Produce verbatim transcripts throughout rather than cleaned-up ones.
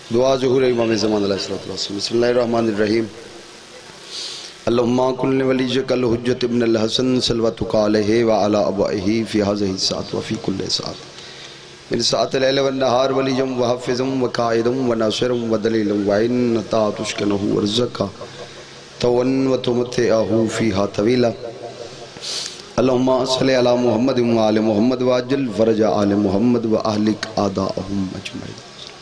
دعا ظہور امام زمان علیہ السلام. بسم اللہ الرحمن الرحیم. اللہم کل ولیجک الحجت ابن الحسن صلواتک علیہ وعلا ابائہ فی حاضر الساعت وفی کل ساعت من ساعت اللیل والنہار ولیجم وحفظم وقائدم وناصرم ودلیلم وعین تا تشکنہ ورزکا تون وتمتعہ فیہا طویلا. اللہم صلی علی محمد وآل محمد واجل فرج آل محمد واہلک آداءہم اجمعین.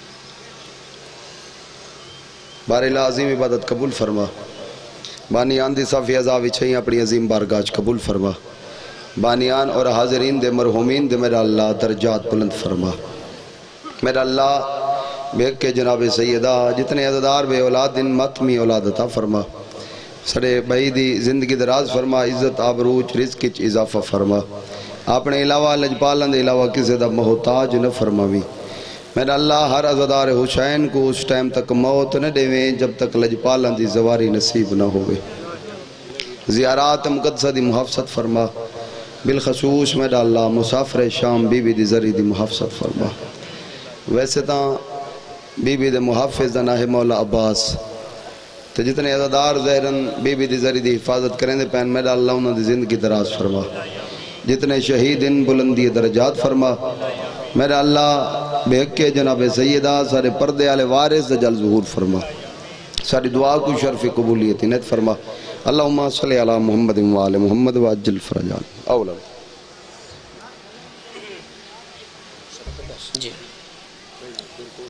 بار الہ عظیم عبادت قبول فرما. بانیان دی صافی عذاب چھئیں اپنی عظیم بارگاہ قبول فرما. بانیان اور حاضرین دے مرحومین دے میرا اللہ درجات بلند فرما. میرا اللہ بے کے جناب سیدہ جتنے عزدار بے اولاد دن ماتمی اولاد عطا فرما. سڑے بھائی دی زندگی دراز فرما. عزت آبروچ رزق اچ اضافہ فرما. اپنے علاوہ لجپالن دے علاوہ کسی دا محتاج نہ فرماوی. میرا اللہ ہر عزدار حسین کو اس ٹائم تک موت نہ دیویں جب تک لجپالن دی زواری نصیب نہ ہوئے. زیارات مقدسہ دی محافظت فرما. بالخصوص میرا اللہ مسافر شام بی بی دی ذری دی محافظت فرما. ویسے تاں بی بی دی محافظ دا ناہ مولا عباس تو جتنے عزدار زہرن بی بی دی ذری دی حفاظت کریں دے پہن میرا اللہ انہوں دی زندگی دراز فرما. جتنے شہیدن بلندی درجات فرما. میرا اللہ بے حق کے جناب سیدہ سارے پردے والے وارث دجال ظہور فرما. ساری دعا کو شرف قبولیت انت فرما. اللہم صلی علی محمد وآل محمد وعجل فرجان. اولا